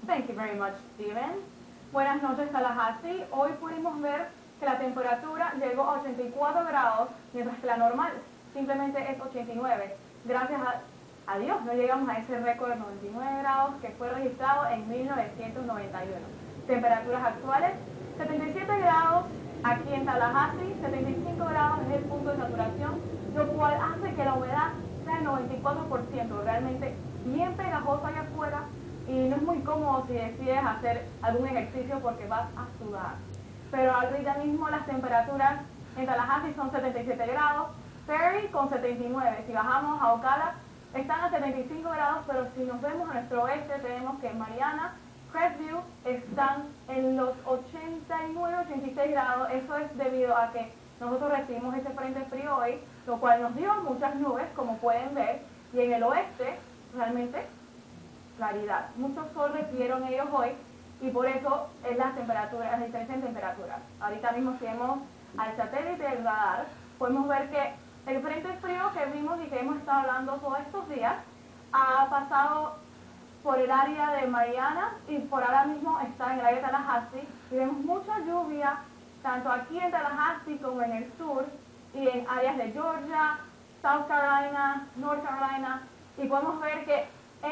Thank you very much, Steven. Buenas noches, Tallahassee. Hoy pudimos ver que la temperatura llegó a 84 grados, mientras que la normal simplemente es 89. Gracias a Dios no llegamos a ese récord de 99 grados que fue registrado en 1991. Temperaturas actuales, 77 grados aquí en Tallahassee, 75 grados es el punto de saturación, lo cual hace que la humedad sea el 94%, realmente bien pegajoso allá afuera, y no es muy cómodo si decides hacer algún ejercicio porque vas a sudar. Pero ahorita mismo las temperaturas en Tallahassee son 77 grados, Perry con 79, si bajamos a Ocala están a 75 grados, pero si nos vemos a nuestro oeste tenemos que en Marianna, Crestview están en los 89-86 grados. Eso es debido a que nosotros recibimos ese frente frío hoy, lo cual nos dio muchas nubes, como pueden ver, y en el oeste realmente claridad. Mucho sol recibieron ellos hoy y por eso es la diferencia en temperaturas. Ahorita mismo si vemos al satélite del radar, podemos ver que el frente frío que vimos y que hemos estado hablando todos estos días ha pasado por el área de Marianna y por ahora mismo está en el área de Tallahassee y vemos mucha lluvia tanto aquí en Tallahassee como en el sur y en áreas de Georgia, South Carolina, North Carolina, y podemos ver que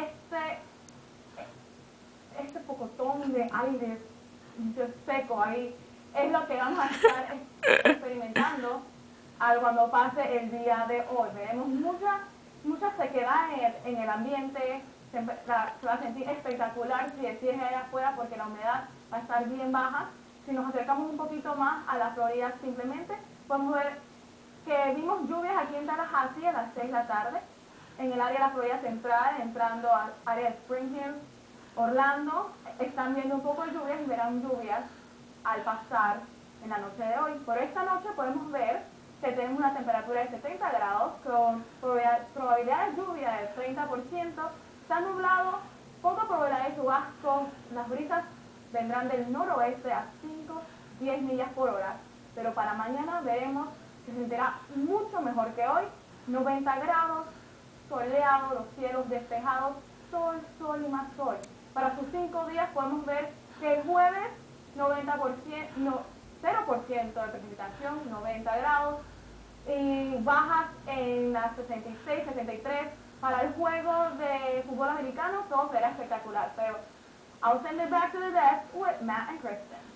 este pocotón de aire seco ahí es lo que vamos a estar experimentando cuando pase el día de hoy. Veremos mucha sequedad en el ambiente, se va a sentir espectacular si decides ir allá afuera porque la humedad va a estar bien baja. Si nos acercamos un poquito más a la Florida simplemente, podemos ver que vimos lluvias aquí en Tallahassee a las 6 de la tarde, en el área de la Florida Central, entrando al área de Spring Hill, Orlando, están viendo un poco de lluvias y verán lluvias al pasar en la noche de hoy. Por esta noche podemos ver que tenemos una temperatura de 70 grados con probabilidad de lluvia del 30%, está nublado, poca probabilidad de chubascos, las brisas vendrán del noroeste a 5-10 millas por hora, pero para mañana veremos que se sentirá mucho mejor que hoy, 90 grados, soleado, los cielos despejados, sol, sol y más sol. Para sus 5 días podemos ver que el jueves 0% de precipitación, 90 grados, y bajas en las 66, 63. Para el juego de fútbol americano todo será espectacular, pero I'll send it back to the desk with Matt and Kristen.